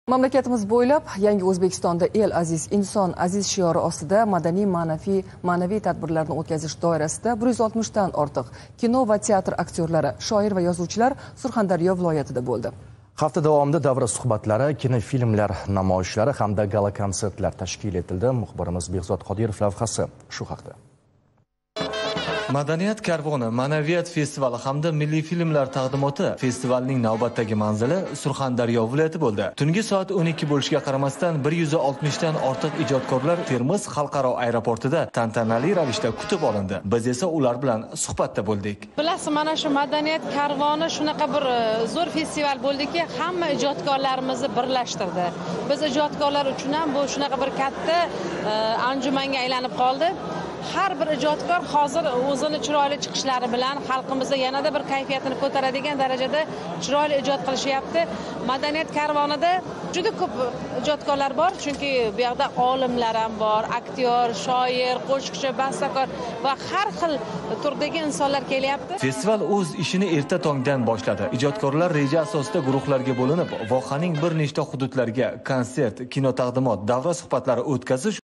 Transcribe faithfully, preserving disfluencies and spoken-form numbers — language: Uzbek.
Mamlakatimiz bo'ylab Yangi O'zbekistonda el aziz, inson aziz shiori ostida madaniy ma'naviy ma'naviy tadbirlarni o'tkazish doirasida bir yuz oltmish dan ortiq kino va teatr aktyorlari, shoir va yozuvchilar Surxondaryo viloyatida bo'ldi. Hafta davomida davra suhbatlari, kinofilmlar namoyishlari hamda gala konsertlar tashkil etildi. Muxbirimiz Behzod Qodirov lavhasi shu haqda. Madaniyat karvoni, ma'naviyat festivali hamda milliy filmlar taqdimoti festivalning navbatdagi manzili Surxondaryo viloyati bo'ldi. Tungi soat o'n ikki bo'lishiga qaramasdan bir yuz oltmish dan ortiq ijodkorlar Termiz xalqaro aeroportida tantanali ravishda kutib olindi. Biz esa ular bilan suhbatda bo'ldik. Bilasiz, mana shu madaniyat karvoni shunaqa bir zo'r festival bo'ldiki, hamma ijodkorlarimizni birlashtirdi. Biz ijodkorlar uchun ham bu shunaqa bir katta anjumanga aylanib qoldi. Har bir ijodkor hozir o'zini chiroyli chiqishlari bilan xalqimizda yanada bir kayfiyatini ko'taradigan darajada chiroyli ijod qilishyapti. Madaniyat karvonida juda ko'p ijodkorlar bor, chunki bu yerda olimlar ham bor, aktyor, shoir, qo'shiqchi, bastakor va har xil turdagi insonlar kelyapti. Festival o'z ishini erta tongdan boshladi. Ijodkorlar reja asosida guruhlarga bo'linib, vohaning bir nechta hududlariga konsert, kino taqdimot, davra suhbatlari o'tkazish